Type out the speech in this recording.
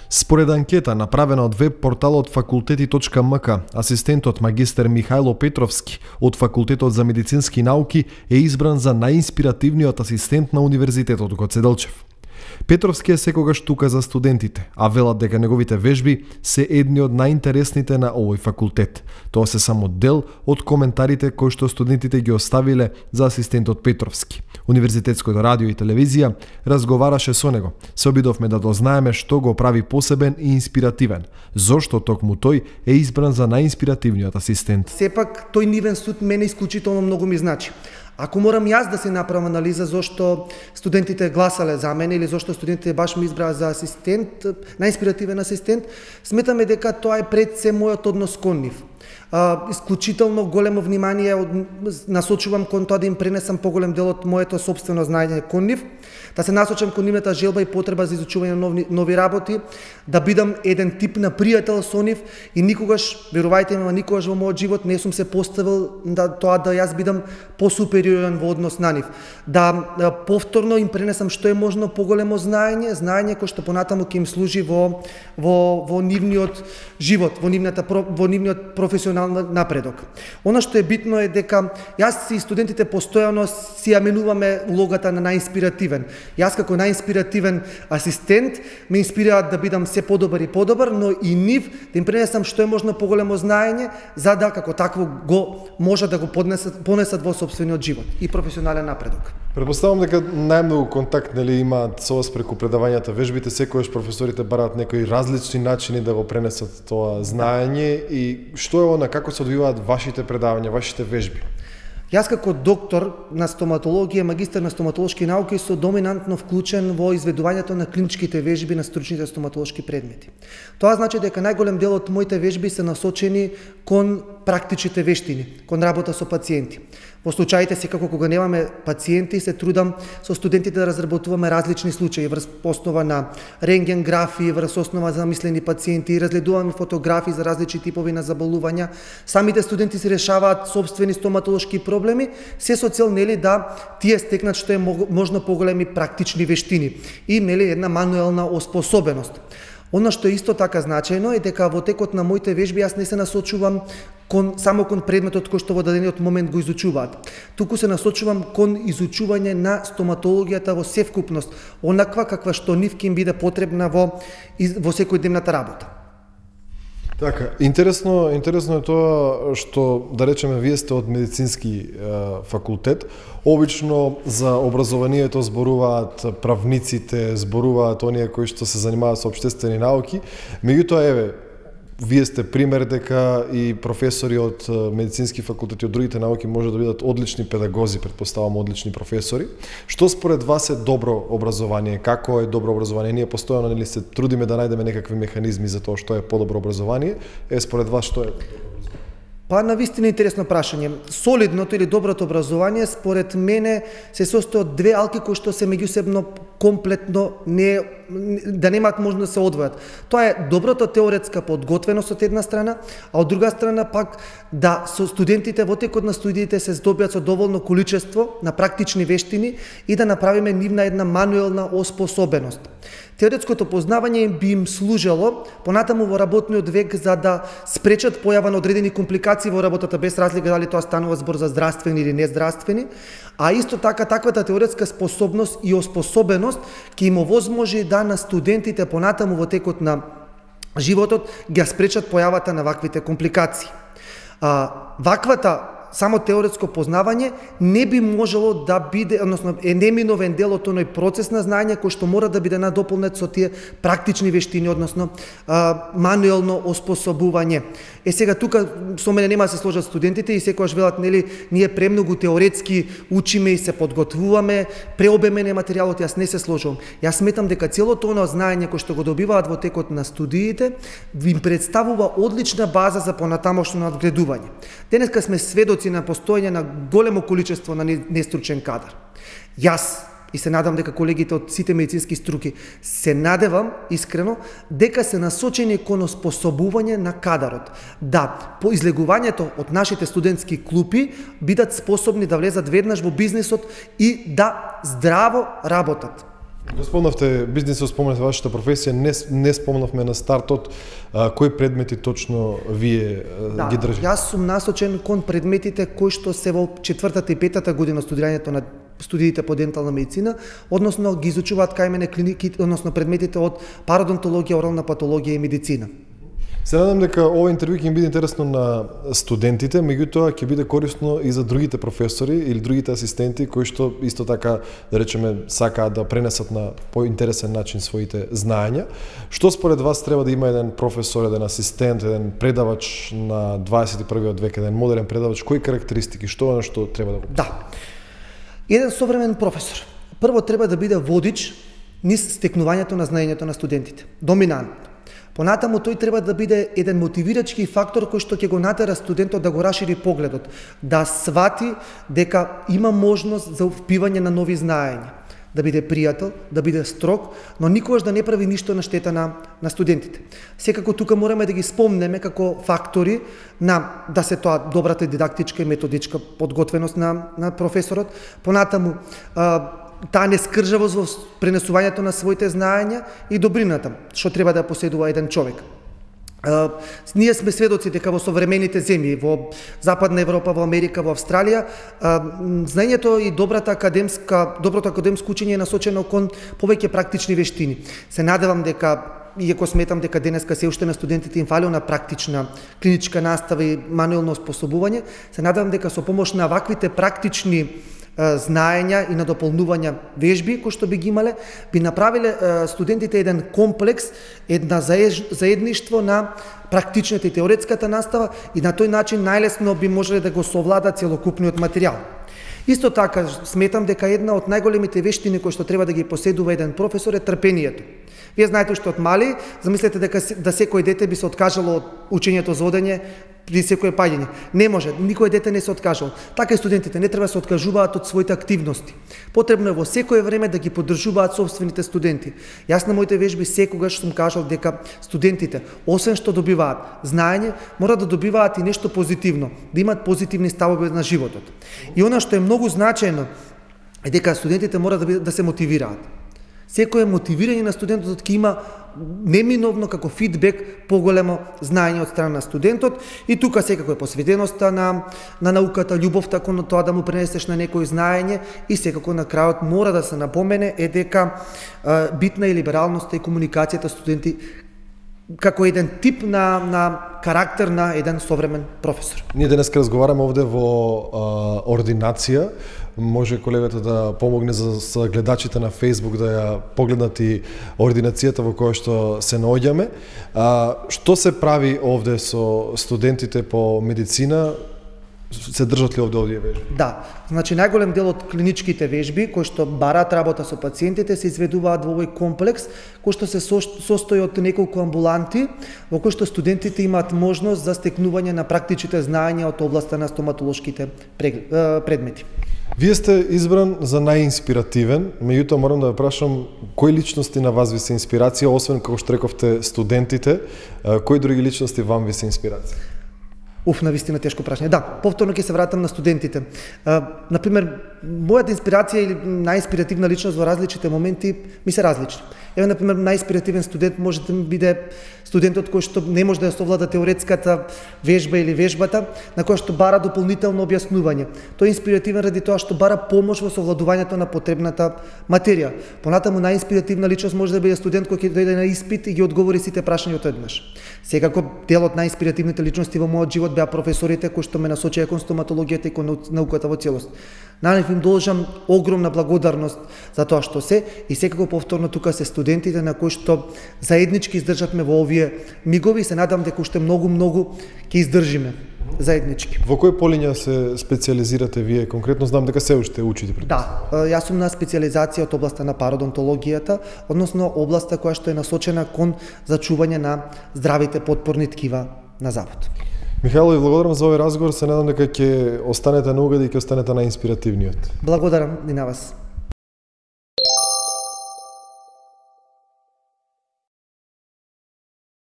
Според анкета направена од веб порталот fakulteti.mk, асистентот магистер Михајло Петровски од Факултетот за медицински науки е избран за најинспиративниот асистент на Универзитетот Гоце Делчев. Петровски е секогаш тука за студентите, а велат дека неговите вежби се едни од најинтересните на овој факултет. Тоа се само дел од коментарите кои што студентите ги оставиле за асистентот Петровски. Универзитетското радио и телевизија разговараше со него. Се обидовме да дознаеме што го прави посебен и инспиративен. Зошто токму тој е избран за најинспиративниот асистент? Сепак тој нивен суд мене исклучително многу ми значи. Ако морам јас да се направам анализа зошто студентите гласале за мене или зошто студентите баш ме избраа за асистент, најинспиративен асистент, сметаме дека тоа е пред се мојот однос кон нив. Исклучително големо внимание насочувам кон тоа да им пренесам поголем дел од моето собствено знаење кон нив, да се насочам кон нивната желба и потреба за изучување на нови работи, да бидам еден тип на пријател со нив и никогаш, верувајте ми, никогаш во мојот живот не сум се поставил да тоа да јас бидам посупериорен во однос на нив. Да повторно им пренесам што е можно поголемо знаење кој што понатаму ќе им служи во нивниот живот, во нивниот професионален напредок. Она што е битно е дека јас и студентите постојано си ја менуваме улогата на најинспиративен. Јас како најинспиративен асистент ме инспирираат да бидам се подобар и подобар, но и нив да им пренесам што е можно поголемо знаење за да како такво го може да го понесат во сопствениот живот и професионален напредок. Предпоставам дека најмногу контакт имаат со вас преку предавањата, вежбите, секогаш професорите бараат некои различни начини да го пренесат тоа знаење и што е она, како се одвиваат вашите предавања, вашите вежби? Јас како доктор на стоматологија, магистар на стоматолошки науки, сум доминантно вклучен во изведувањето на клиничките вежби на стручните стоматолошки предмети. Тоа значи дека најголем дел од моите вежби се насочени кон практичните вештини, кон работа со пациенти. Во случаите секако кога немаме пациенти, се трудам со студентите да разработуваме различни случаи врз основа на рентген графии, врз основа за замислени пациенти, разгледуваме фотографии за различни типови на заболувања. Самите студенти се решаваат собствени стоматолошки проблеми, се со цел да тие стекнат што е можно поголеми практични вештини и една мануелна оспособеност. Она што е исто така значајно е дека во текот на моите вежби јас не се насочувам само кон предметот кој што во дадениот момент го изучуваат. Туку се насочувам кон изучување на стоматологијата во севкупност, онаква каква што нив ќе им биде потребна во секојдневната работа. Така, интересно е тоа што, да речеме, вие сте од медицински факултет. Обично за образованието зборуваат правниците, зборуваат оние кои што се занимаваат со општествени науки. Меѓутоа, вие сте пример дека и професори од медицински факултети од другите науки може да бидат одлични педагози, предпоставам одлични професори. Што според вас е добро образование? Како е добро образование? Ние постојано се трудиме да најдеме некакви механизми за тоа што е подобро образование. Според вас што е? Па навистина интересно прашање. Солидното или доброто образование според мене се состои од две алки кои што се меѓусебно комплетно да немаат можност да се одвојат. Тоа е доброто теоретска подготвеност од една страна, а од друга страна пак да со студентите во текот на студиите се здобиат со доволно количество на практични вештини и да направиме нивна една мануелна оспособеност. Теоретското познавање би им служело понатаму во работниот век за да спречат појава на одредени компликации во работата без разлика дали тоа станува збор за здравствени или нездравствени, а исто така таквата теоретска способност и оспособеност ќе им овозможи да на студентите понатаму во текот на животот ги спречат појавата на ваквите компликации. Ваквата само теоретско познавање не би можело да биде, односно е неминовен дел од оној процес на знаење кој што мора да биде надополнет со тие практични вештини, односно мануелно оспособување. Сега тука со мене нема да се сложат студентите и секогаш велат ние премногу теоретски учиме и се подготвуваме, преобемен е материјалот, јас не се сложувам. Јас сметам дека целото оно знаење кој што го добиваат во текот на студиите им представува одлична база за понатамошно надградување. Денеска сме сведоци на постоење на големо количество на нестручен кадар. Јас и се надам дека колегите од сите медицински струки се надевам искрено дека се насочени кон оспособување на кадарот. Да, по излегувањето од нашите студентски клупи бидат способни да влезат веднаш во бизнисот и да здраво работат. Го спомнавте бизнисот, спомнавте вашата професија, не спомнавме на стартот кои предмети точно вие ги држите. Јас сум насочен кон предметите кои што се во 4-та и 5-та година студирањето на студиите по дентална медицина, односно ги изучуваат кај мене клиниките, односно предметите од пародонтологија, орална патологија и медицина. Се надам дека ова интервју ќе им биде интересно на студентите, меѓутоа ќе биде корисно и за другите професори или другите асистенти кои што исто така, да речеме, сакаат да пренесат на поинтересен начин своите знаења. Што според вас треба да има еден професор, еден асистент, еден предавач на 21. век, еден модерен предавач, кои карактеристики, што е што треба да го... Да. Еден современ професор прво треба да биде водич низ стекнувањето на знаењето на студентите, доминантно. Понатаму тој треба да биде еден мотивирачки фактор кој што ќе го натера студентот да го расшири погледот, да свати дека има можност за впивање на нови знаења, да биде пријател, да биде строг, но никогаш да не прави ништо на штета на студентите. Секако тука мораме да ги спомнеме како фактори на да се тоа добрата дидактичка и методичка подготвеност на професорот, понатаму таа нескржавост во пренесувањето на своите знаења и добрината што треба да поседува еден човек. Ние сме сведоци дека во современите земји, во Западна Европа, во Америка, во Австралија, знаењето и доброто академско учење е насочено кон повеќе практични вештини. Се надевам дека, иако сметам дека денеска се уште на студентите им фали на практична клиничка настава и мануелно способување, се надевам дека со помош на ваквите практични знаења и на дополнувања вежби кои што би ги имале, би направиле студентите еден комплекс, една заедништво на практичната и теоретската настава и на тој начин најлесно би можеле да го совлада целокупниот материјал. Исто така сметам дека една од најголемите вештини кои што треба да ги поседува еден професор е трпението. Вие знаете уште од мали, замислете дека да секој дете би се откажало од учењето за одење при секое паѓање. Не може, никој дете не се откажал. Така и студентите не треба да се откажуваат од своите активности. Потребно е во секое време да ги поддржуваат собствените студенти. Јас на моите вежби секогаш сум кажал дека студентите, освен што добиваат знаење, мора да добиваат и нешто позитивно, да имаат позитивни ставови на животот. И она што е многу значајно е дека студентите мора да се мотивираат. Секое мотивирање на студентот ќе има неминовно како фидбек поголемо знаење од страна на студентот и тука секако е посветеноста на науката, љубовта кон тоа да му пренесеш на некој знаење и секако на крајот мора да се напомене е дека битна е либералноста и комуникацијата студенти како еден тип на карактер на еден современ професор. Ние денес разговараме овде во ординација. Може колегата да помогне за гледачите на Facebook да ја погледнат и ординацијата во која што се наоѓаме. Што се прави овде со студентите по медицина? Се држат ли овде вежби? Да, значи најголем дел од клиничките вежби кои што бараат работа со пациентите се изведуваат во овој комплекс кој што се состои од неколку амбуланти во кој што студентите имаат можност за стекнување на практичните знаења од областа на стоматолошките предмети. Вие сте избран за најинспиративен, меѓутоа морам да ве прашам кои личности на вас ви се инспирација, освен како што рековте студентите, кои други личности вам ви се инспирација? Навистина тешко прашање. Да, повторно ќе се вратам на студентите. Например, мојата инспирација или најинспиративна личност во различните моменти ми се различни. Еве, например, најинспиративен студент може да биде студентот кој што не може да ја совлада теоретската вежба или вежбата, на која што бара дополнително објаснување. Тој е инспиративен ради тоа што бара помош во совладувањето на потребната материја. Понатаму најинспиративна личност може да биде студент кој ќе дојде на испит и ги одговори сите прашања одеднаш. Секако дел од најинспиративните личности во мојот живот беа професорите кои што ме насочија кон стоматологијата и кон науката во целост. На нив им должам огромна благодарност за тоа што се и секако повторно тука се студентите на кои што заеднички издржавме во овие мигови и се надам дека уште многу ќе издржиме заеднички. Во кој полиња се специализирате вие конкретно? Знам дека се уште учите. Да, јас сум на специализација од областа на пародонтологијата, односно областа која што е насочена кон зачување на здравите потпорни ткива на завод. Михајло, ви благодарам за овој разговор, се надам дека ќе останете на угад и ќе останете најинспиративниот. Благодарам и на вас.